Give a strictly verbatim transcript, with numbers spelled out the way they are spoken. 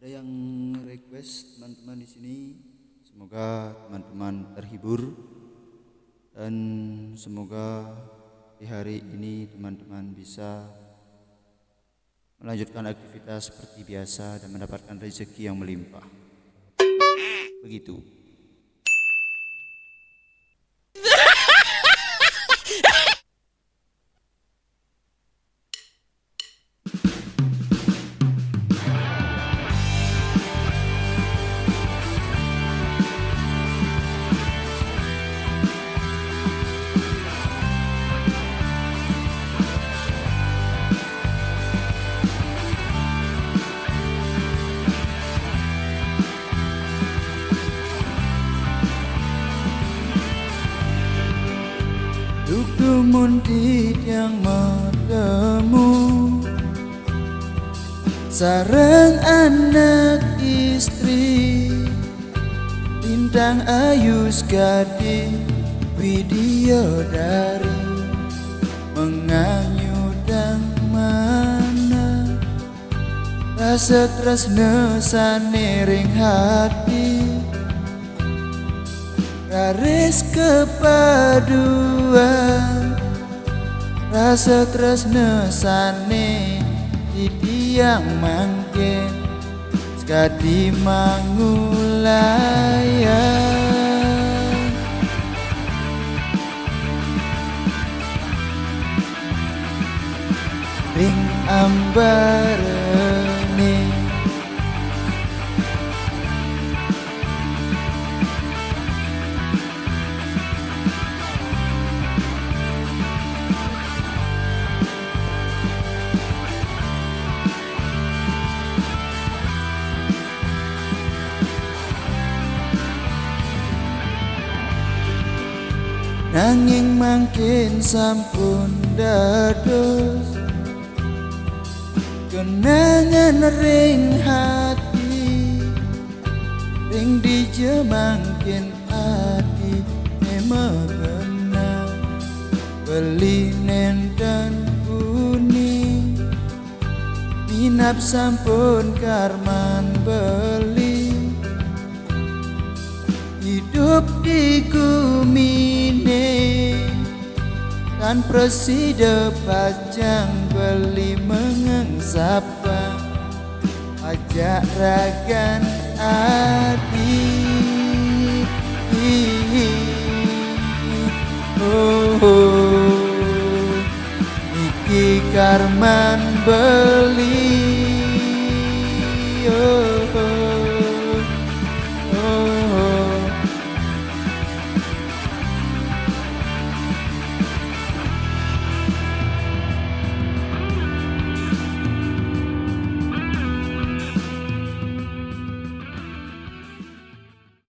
Ada yang request teman-teman di sini, semoga teman-teman terhibur dan semoga di hari ini teman-teman bisa melanjutkan aktivitas seperti biasa dan mendapatkan rezeki yang melimpah. Begitu. Duk mundit yang bertemu sareng anak istri Lintang Ayu Gading Widiyodari menganyudang mana rasa tresna sanering hati garis kepaduan rasa tresna sane di tiang mangke sekadi mangulayan ring ambarane nanging mangkin sampun dados kenangan ring hati ring dijemangkin hati emegena beli nenten kuning minap sampun karman beli hidup di kumine kan preside pajang beli mengengsapa ajak ragan adi oh, oh. Iki karman beli